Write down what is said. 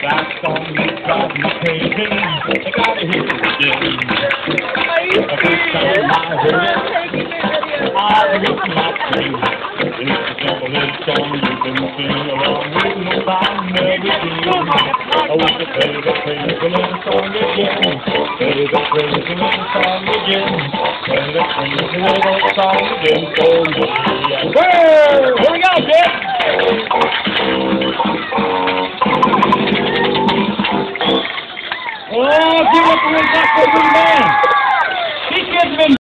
That song is driving me crazy. I gotta hear it again. Every time I hear it, I miss my dream. It's the simplest song you can sing along with no sound melody. Oh, it's a crazy little song again. Crazy little song again. Crazy little song again for me. Here we go, kid!